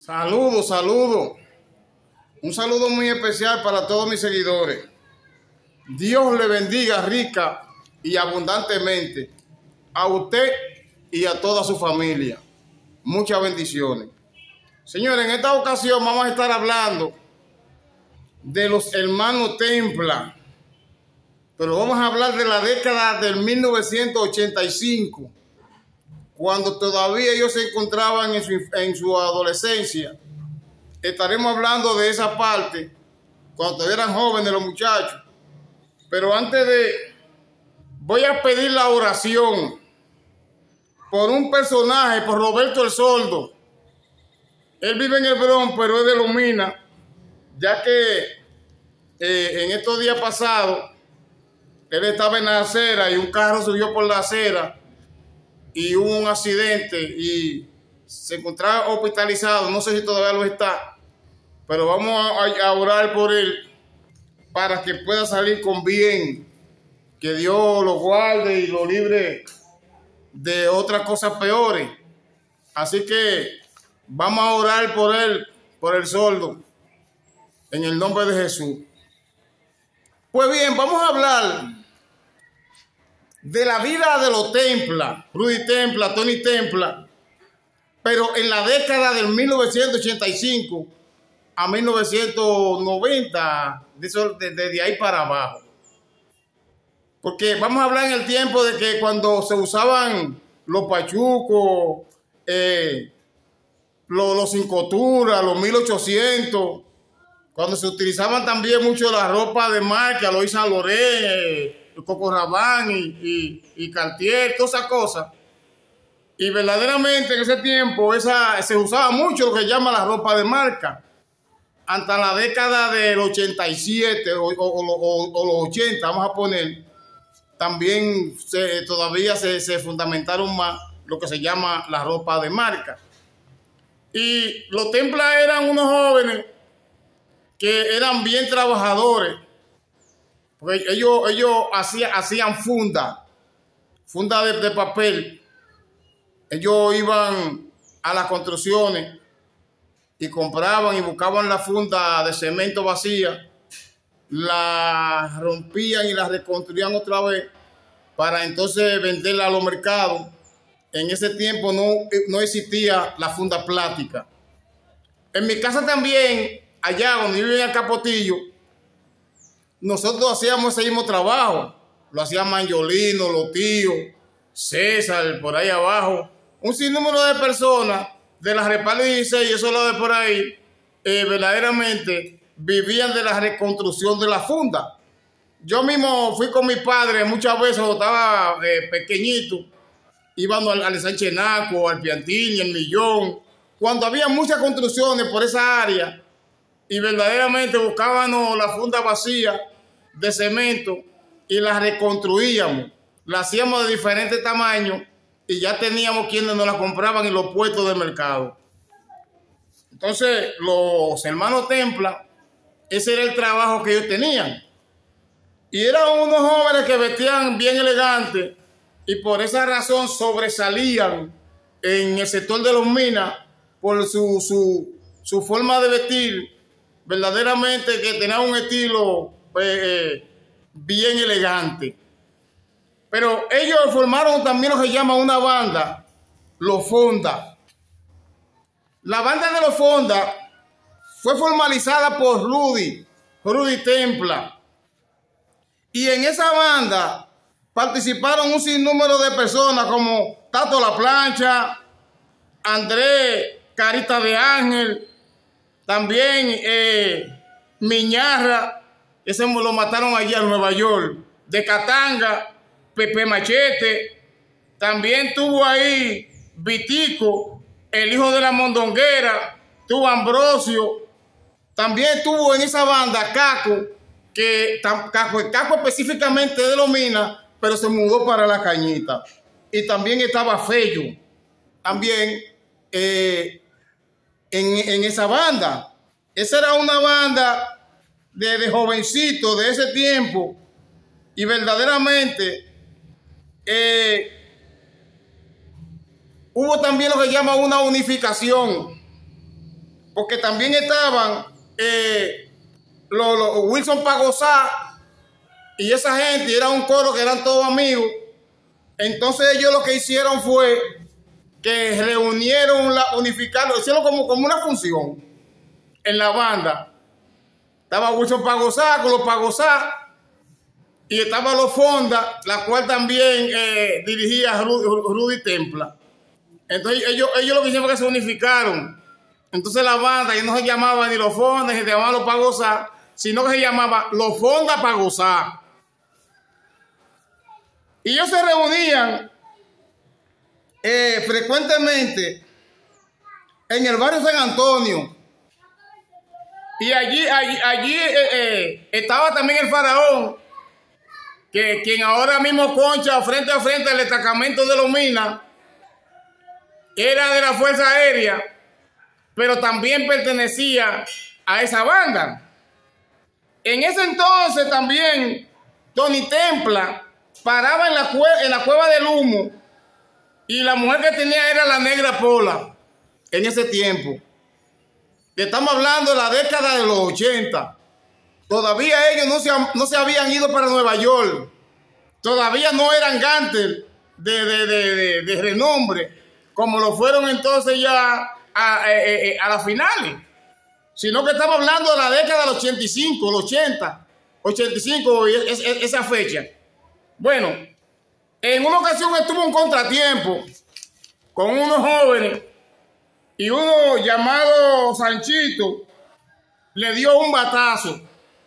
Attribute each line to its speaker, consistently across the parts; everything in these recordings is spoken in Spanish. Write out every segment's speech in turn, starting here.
Speaker 1: Saludos, saludos. Un saludo muy especial para todos mis seguidores. Dios le bendiga rica y abundantemente a usted y a toda su familia. Muchas bendiciones. Señores, en esta ocasión vamos a estar hablando de los hermanos Templa, pero vamos a hablar de la década del 1985, cuando todavía ellos se encontraban en su adolescencia. Estaremos hablando de esa parte, cuando todavía eran jóvenes los muchachos. Pero antes voy a pedir la oración por un personaje, por Roberto el Sordo. Él vive en el Bronx, pero es de Los Minas, ya que en estos días pasados, él estaba en la acera y un carro subió por la acera y hubo un accidente y se encontraba hospitalizado. No sé si todavía lo está, pero vamos a orar por él para que pueda salir con bien, que Dios lo guarde y lo libre de otras cosas peores. Así que vamos a orar por él, por el Sordo, en el nombre de Jesús. Pues bien, vamos a hablar de la vida de los Templa, Rudy Templa, Tony Templa, pero en la década del 1985 a 1990, desde ahí para abajo. Porque vamos a hablar en el tiempo de que cuando se usaban los pachucos, los sin costura, los 1800, cuando se utilizaban también mucho la ropa de marca, Louis Saint Laurent, Coco Rabanne y Cartier, todas esas cosas. Y verdaderamente en ese tiempo se usaba mucho lo que llama la ropa de marca. Hasta la década del 87 o los 80, vamos a poner, también todavía se fundamentaron más lo que se llama la ropa de marca. Y los Templa eran unos jóvenes que eran bien trabajadores, porque ellos hacían funda de papel. Ellos iban a las construcciones y compraban y buscaban la funda de cemento vacía, la rompían y la reconstruían otra vez para entonces venderla a los mercados. En ese tiempo no existía la funda plástica. En mi casa también, allá donde yo vivía en Capotillo, nosotros hacíamos ese mismo trabajo. Lo hacían Manjolino, los tíos, César, por ahí abajo. Un sinnúmero de personas de la Repal 16 y esos lados de por ahí, verdaderamente vivían de la reconstrucción de la funda. Yo mismo fui con mi padre muchas veces cuando estaba pequeñito. Íbamos al Sánchez Naco, al Piantini, al Millón, cuando había muchas construcciones por esa área y verdaderamente buscábamos la funda vacía de cemento y la reconstruíamos. La hacíamos de diferentes tamaños y ya teníamos quienes nos la compraban en los puestos de mercado. Entonces, los hermanos Templa, ese era el trabajo que ellos tenían. Y eran unos jóvenes que vestían bien elegantes y por esa razón sobresalían en el sector de Los Minas por su forma de vestir, verdaderamente que tenía un estilo bien elegante. Pero ellos formaron también lo que llaman una banda, los Fonda. La banda de los Fonda fue formalizada por Rudy Templa. Y en esa banda participaron un sinnúmero de personas como Tato La Plancha, Andrés Carita de Ángel, también Miñarra, ese lo mataron allá en Nueva York, de Catanga, Pepe Machete, también tuvo ahí Vitico, el hijo de la Mondonguera, tuvo Ambrosio, también tuvo en esa banda Caco, Caco específicamente de Los Minas, pero se mudó para La Cañita. Y también estaba Fello, también en esa banda. Esa era una banda de jovencitos de ese tiempo y verdaderamente hubo también lo que llama una unificación. porque también estaban los Wilson Pagosá y esa gente, y era un coro que eran todos amigos. Entonces ellos lo que hicieron fue que reunieron, unificaron, hicieron como una función en la banda. Estaba Wilson Pagosá con los Pagosá y estaba los Fonda, la cual también dirigía Rudy Templa. Entonces ellos lo que hicieron fue que se unificaron. Entonces la banda ya no se llamaba ni los Fonda, ni se llamaba los Pagosá, sino que se llamaba los Fonda Pagosá. Y ellos se reunían frecuentemente en el barrio San Antonio. Y allí estaba también el Faraón, quien ahora mismo concha frente a frente al destacamento de los Minas, era de la Fuerza Aérea, pero también pertenecía a esa banda. En ese entonces también Tony Templa paraba en la Cueva del Humo, y la mujer que tenía era la Negra Pola en ese tiempo. Estamos hablando de la década de los 80. Todavía ellos no se habían ido para Nueva York. Todavía no eran gánster de renombre, como lo fueron entonces ya a las finales. Sino que estamos hablando de la década del 85, el 80, 85, esa fecha. Bueno, en una ocasión estuvo un contratiempo con unos jóvenes y uno llamado Sanchito le dio un batazo.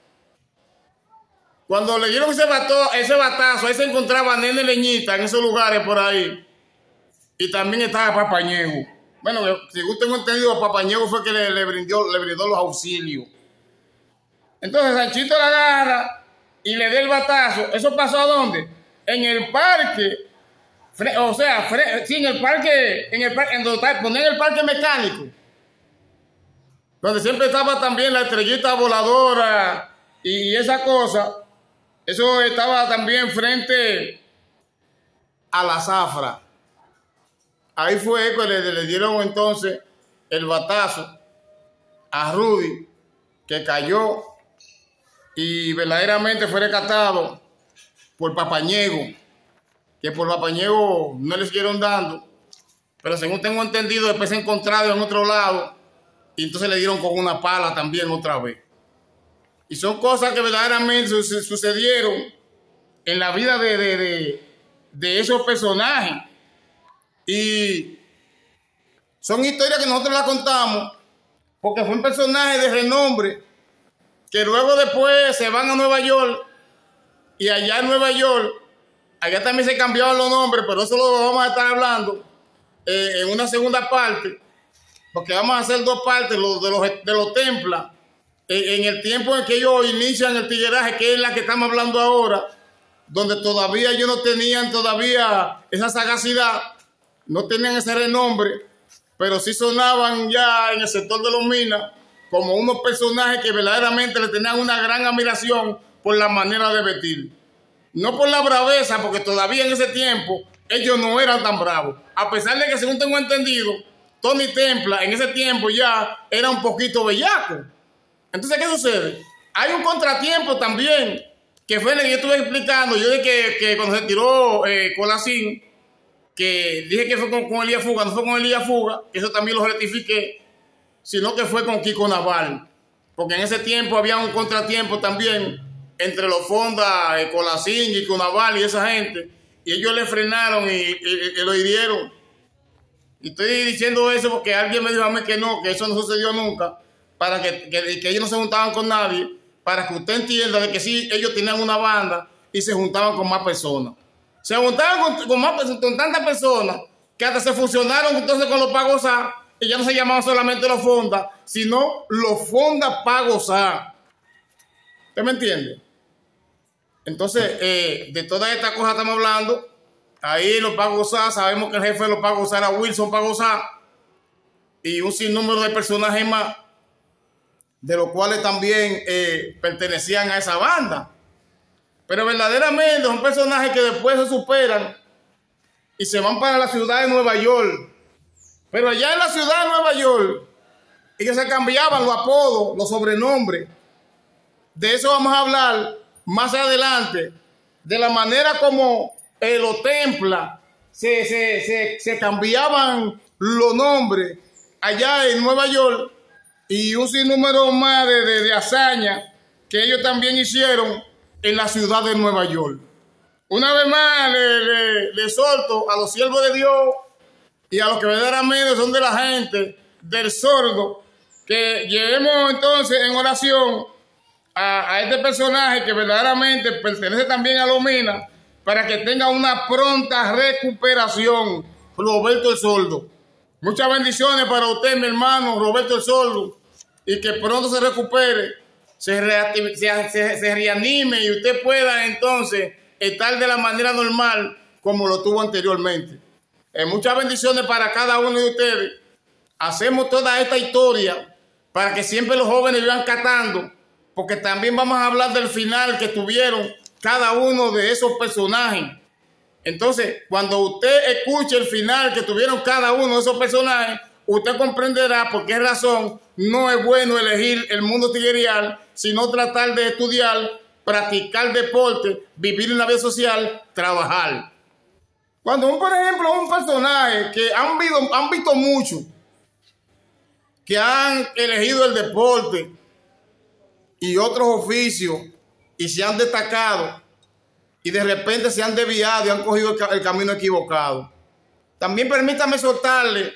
Speaker 1: Cuando le dieron ese batazo, ahí se encontraba Nene Leñita en esos lugares por ahí. Y también estaba Papañego. Bueno, según tengo entendido, Papañego fue que le brindó los auxilios. Entonces Sanchito la agarra y le da el batazo. ¿Eso pasó a dónde? En el parque. O sea, sí, en el parque, en donde ponían el parque mecánico, donde siempre estaba también la estrellita voladora y esa cosa. Eso estaba también frente a la zafra. Ahí fue que le dieron entonces el batazo a Rudy, que cayó y verdaderamente fue rescatado por Papañego, que por Papañego no le siguieron dando, pero según tengo entendido después se encontraron en otro lado y entonces le dieron con una pala también otra vez. Y son cosas que verdaderamente sucedieron en la vida de esos personajes. Y son historias que nosotros las contamos porque fue un personaje de renombre que luego después se van a Nueva York, y allá en Nueva York, allá también se cambiaron los nombres, pero eso lo vamos a estar hablando en una segunda parte, porque vamos a hacer dos partes de los Templa. En el tiempo en que ellos inician el tigueraje, que es la que estamos hablando ahora, donde todavía ellos no tenían todavía esa sagacidad, no tenían ese renombre, pero sí sonaban ya en el sector de los Minas como unos personajes que verdaderamente le tenían una gran admiración por la manera de vestir. No por la braveza, porque todavía en ese tiempo ellos no eran tan bravos. A pesar de que, según tengo entendido, Tony Templa en ese tiempo ya era un poquito bellaco. Entonces, ¿qué sucede? Hay un contratiempo también, que fue el que yo estuve explicando. Yo dije que cuando se tiró Colacín, que dije que fue con Elías Fuga, no fue con Elías Fuga, que eso también lo rectifiqué, sino que fue con Kiko Naval. Porque en ese tiempo había un contratiempo también entre los Fonda, Colacín, Kiko Naval y esa gente, y ellos le frenaron y lo hirieron. Y estoy diciendo eso porque alguien me dijo a mí que no, que eso no sucedió nunca, para que ellos no se juntaban con nadie, para que usted entienda de que sí, ellos tenían una banda y se juntaban con más personas. Se juntaban con tantas personas que hasta se fusionaron entonces con los Pagosá, y ya no se llamaban solamente los Fonda, sino los Fonda Pagosá. ¿Usted me entiende? Entonces, de todas estas cosas estamos hablando. Ahí los Pagosá, sabemos que el jefe de los Pagosá era Wilson Pagosá, y un sinnúmero de personajes más, de los cuales también pertenecían a esa banda. Pero verdaderamente son personajes que después se superan y se van para la ciudad de Nueva York. Pero allá en la ciudad de Nueva York, Ellos se cambiaban los apodos, los sobrenombres. De eso vamos a hablar más adelante, de la manera como en los templos se cambiaban los nombres allá en Nueva York, y un sinnúmero más de hazañas que ellos también hicieron en la ciudad de Nueva York. Una vez más le exhorto a los siervos de Dios y a los que verdaderamente son de la gente del sordo, que llevemos entonces en oración a este personaje que verdaderamente pertenece también a Lomina, para que tenga una pronta recuperación, Roberto el Sordo. Muchas bendiciones para usted, mi hermano Roberto el Sordo, y que pronto se recupere, se reanime y usted pueda entonces estar de la manera normal como lo tuvo anteriormente. Muchas bendiciones para cada uno de ustedes. Hacemos toda esta historia para que siempre los jóvenes vivan catando, porque también vamos a hablar del final que tuvieron cada uno de esos personajes. Entonces, cuando usted escuche el final que tuvieron cada uno de esos personajes, usted comprenderá por qué razón no es bueno elegir el mundo tiguerial, sino tratar de estudiar, practicar deporte, vivir una vida social, trabajar. Cuando, por ejemplo, un personaje que han visto mucho, que han elegido el deporte y otros oficios y se han destacado y de repente se han desviado y han cogido el camino equivocado. También permítame soltarle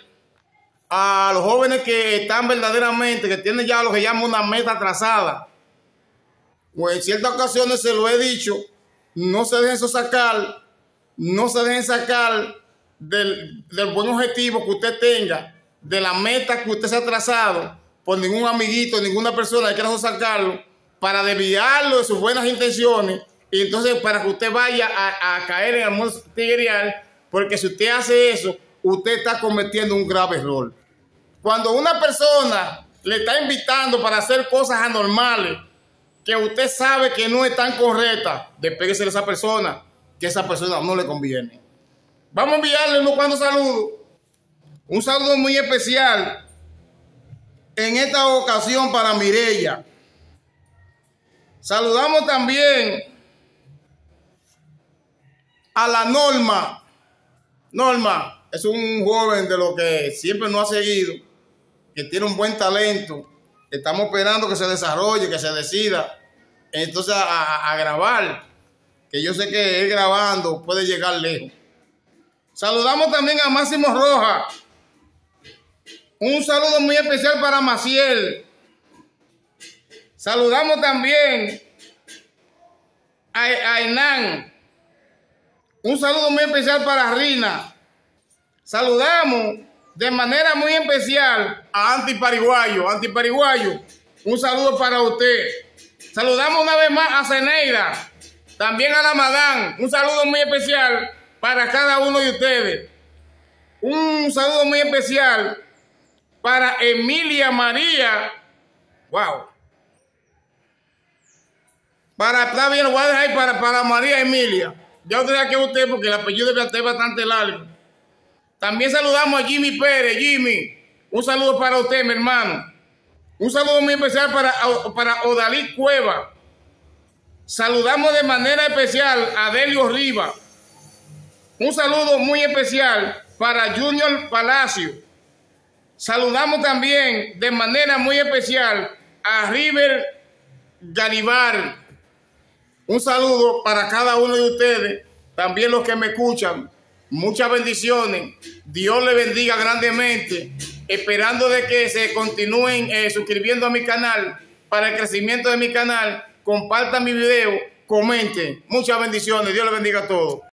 Speaker 1: a los jóvenes que están verdaderamente, que tienen ya lo que llaman una meta trazada. Pues en ciertas ocasiones se lo he dicho, no se dejen sacar, no se dejen sacar del buen objetivo que usted tenga, de la meta que usted se ha trazado, por ningún amiguito, ninguna persona que quiera sacarlo, para desviarlo de sus buenas intenciones, y entonces para que usted vaya a caer en el mundo tiguerial, porque si usted hace eso, usted está cometiendo un grave error. Cuando una persona le está invitando para hacer cosas anormales, que usted sabe que no están correctas, despéguese de esa persona, que esa persona no le conviene. Vamos a enviarle unos cuantos saludos. Un saludo muy especial en esta ocasión para Mireya. Saludamos también a la Norma. Norma es un joven de lo que siempre nos ha seguido, que tiene un buen talento. Estamos esperando que se desarrolle, que se decida entonces a grabar, que yo sé que él grabando puede llegar lejos. Saludamos también a Máximo Rojas. Un saludo muy especial para Maciel. Saludamos también a Hernán. Un saludo muy especial para Rina. Saludamos de manera muy especial a Anti Pariguayo. Anti Pariguayo, un saludo para usted. Saludamos una vez más a Zeneida, también a la Madán. Un saludo muy especial para cada uno de ustedes. Un saludo muy especial para Emilia María. Wow. Está bien, lo voy a dejar ahí para María Emilia. Ya usted sabe que es usted, porque el apellido de usted es bastante largo. También saludamos a Jimmy Pérez. Jimmy, un saludo para usted, mi hermano. Un saludo muy especial para Odalí Cueva. Saludamos de manera especial a Delio Rivas. Un saludo muy especial para Junior Palacio. Saludamos también de manera muy especial a River Garibar. Un saludo para cada uno de ustedes, también los que me escuchan. Muchas bendiciones. Dios les bendiga grandemente. Esperando de que se continúen suscribiendo a mi canal para el crecimiento de mi canal. Compartan mi video, comenten. Muchas bendiciones. Dios les bendiga a todos.